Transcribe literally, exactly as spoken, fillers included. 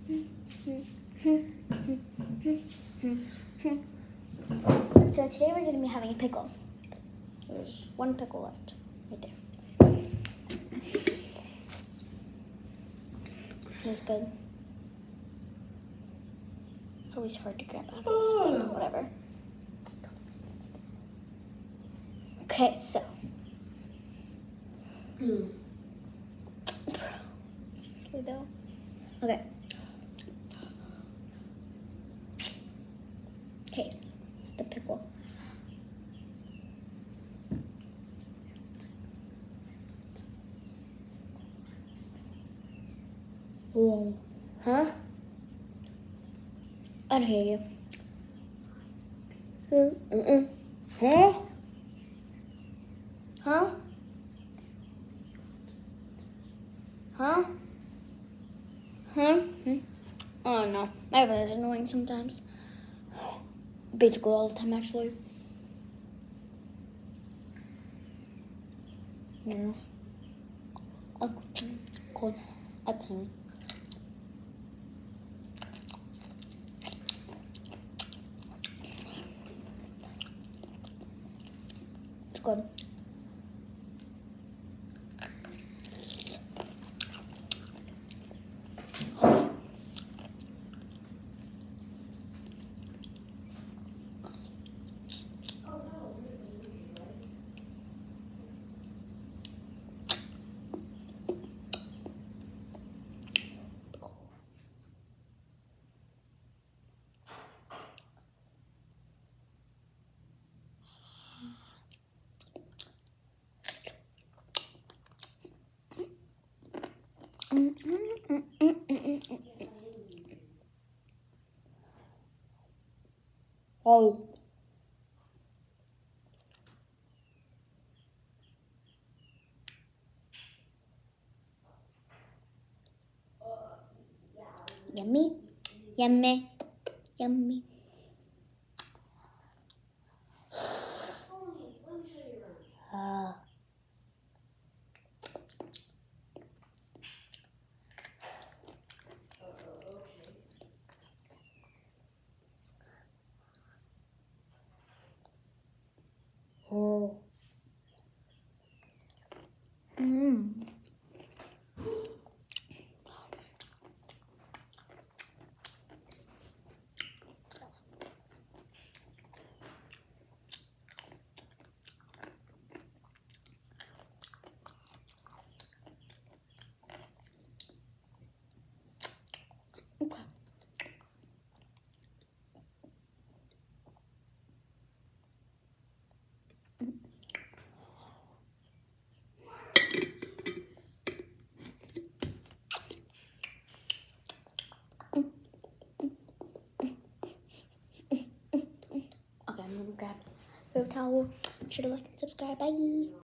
So today we're going to be having a pickle. There's one pickle left, right there. It's good. It's always hard to grab out of this thing, whatever. Okay, so. Mm. Seriously though? Okay. Okay, the pickle. Whoa. Huh? I don't hear you. Uh-uh. Huh? Huh? Huh? Huh? Hmm? Oh no, my brother's annoying sometimes. Basically all the time, actually. Yeah. Oh, cool. Okay. It's good. Oh. Yummy, yummy, yummy. Uh. Oh. Mmm. Okay. Okay, I'm gonna grab a towel. Should have liked and subscribe. Bye.